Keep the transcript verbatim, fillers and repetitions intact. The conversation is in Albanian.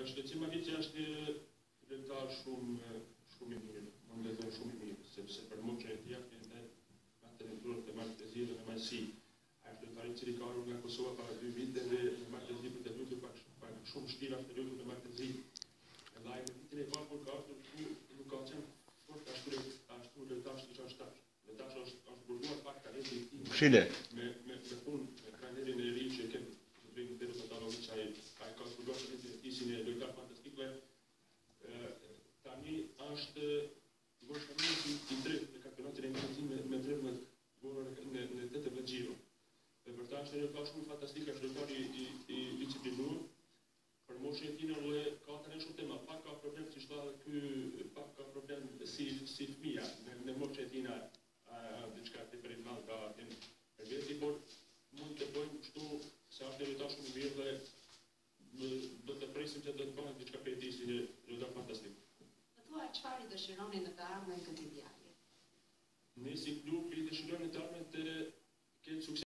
Shqetësima vit që është lojtar shumë shumë i mirë, mund të them shumë i mirë, sepse për moshën e tij është një me talentuar të martëzi dhe me majsi. Është lojtar i cili ka ardhur nga Kosova para dy viteve në martëzi për të luajtur pak pak shumë shtira të luajtur në martëzi. Edhe ai në vitin e parë kur ka ardhur këtu nuk ka qenë fort ashtu ashtu lojtar që është tash. Lojtar është është burguar pak talenti i tij. Shile. Me me me punë me trajnerin e ri që kem Zotrin Beru Tatalović ai ai ka zbuluar talentin e tij si një lojtar fantastik. Tani është goshtamisi i tretë në kampionatin e Anglisë me me tretëmbëdhjetë gole në në tetëmbëdhjetë xhiro. Dhe për ta është një lojtar shumë fantastik, është lojtar i i i disciplinuar. Për moshën e tij në lloj ka tani shumë tema, pak ka problem si shta ky pak ka problem si si fëmia në në moshën e tij na diçka të për mal ka në për veti, por mund të bëjmë kështu se është një lojtar shumë i mirë dhe do të presim që do të bëhet diçka për ti si një lojtar fantastik. Në thua çfarë dëshironi në të ardhmen këtë ideale? Ne si klub i dëshirojmë të ardhmen të ketë sukses.